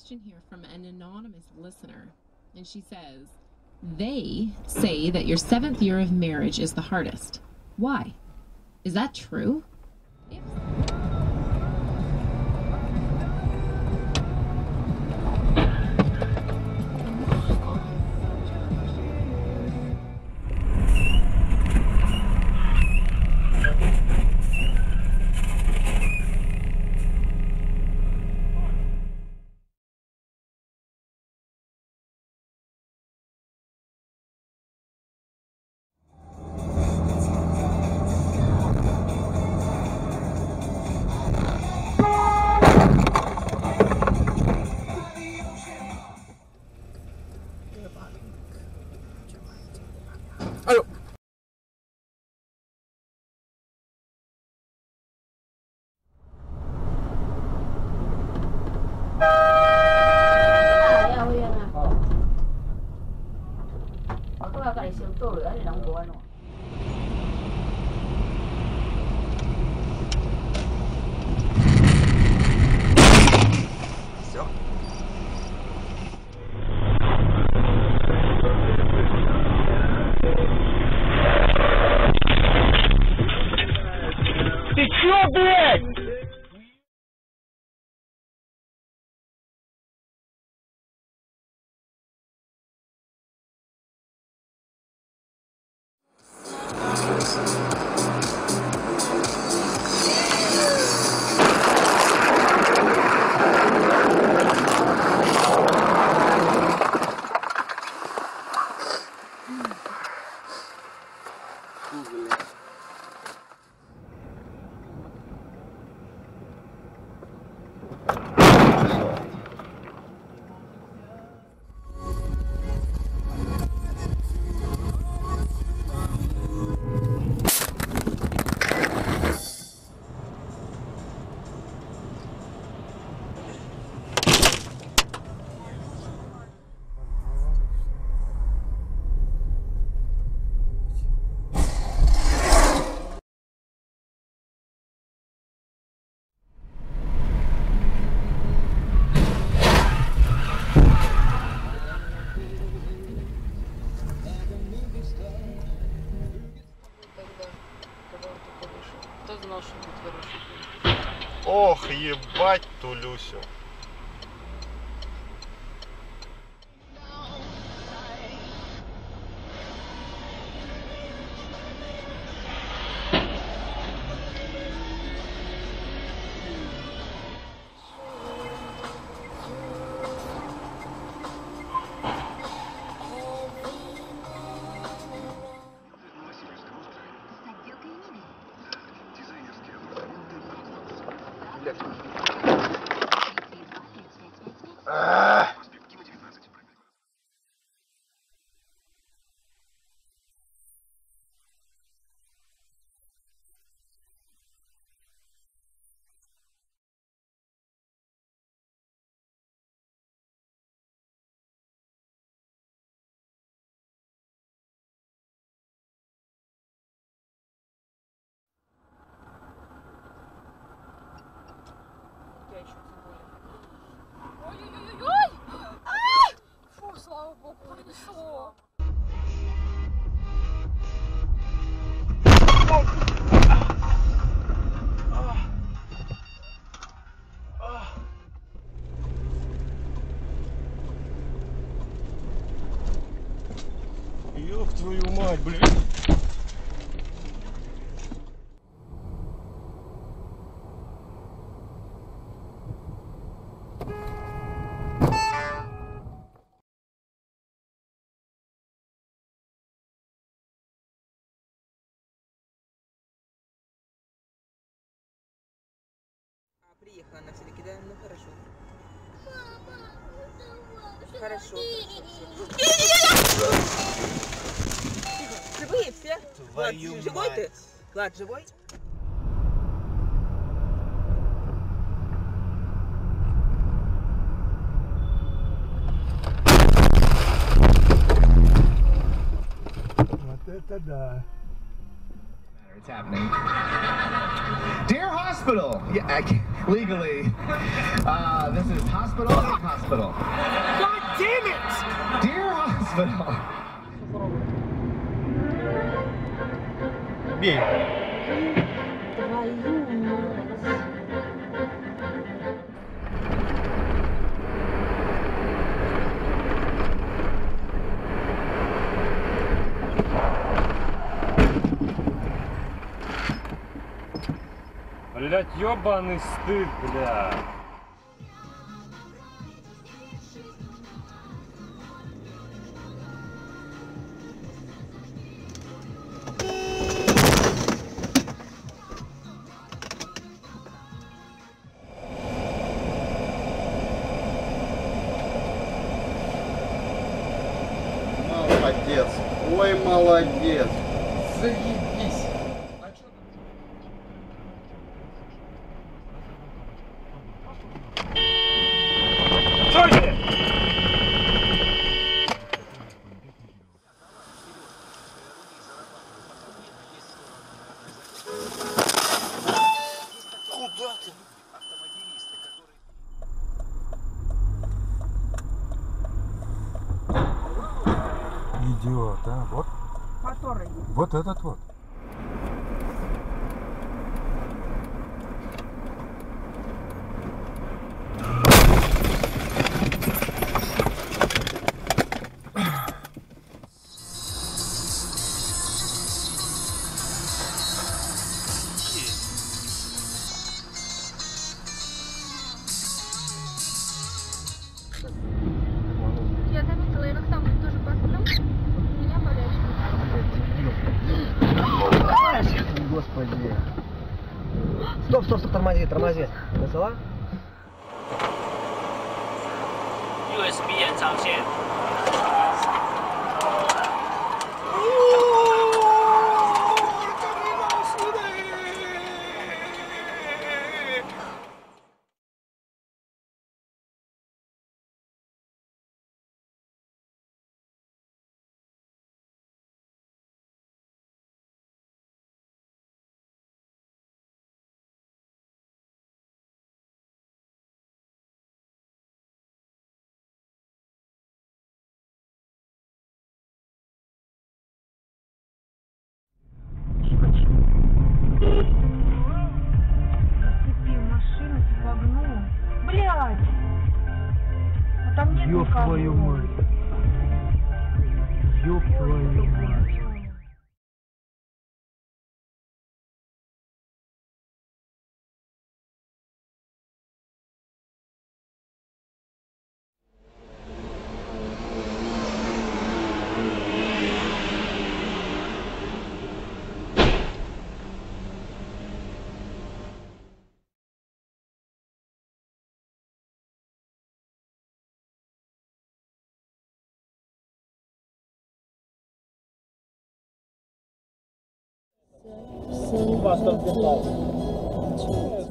question here from an anonymous listener, and she says, they say that your 7th year of marriage is the hardest. Why? Is that true? Ты чё, блядь? Ох, ебать ту Люсю. Фу, слава богу, пронесло. Ёб твою мать, блин. Приехала она все-таки, да? Ну хорошо. Хорошо, живые все? Влад, живой ты? Влад, живой? Вот это да. It's happening. Dear hospital, yeah, I can't, legally. This is hospital. Hospital. God damn it! Dear hospital. Бей. Блять, ёбаный стыд, бля. Молодец. Ой, молодец. Заебись. Стойте! Куда ты? Идиот, а? Вот. Который? Вот этот вот. Я заметила, я как там тоже посплю, у меня болячка. Господи. Стоп, стоп, стоп, тормози, тормози. Начала? USB 延长线。 Цепи машину в огну. Блядь! А там нет Ёб никого. твою мать. Ёб твою мать. Вас там 15.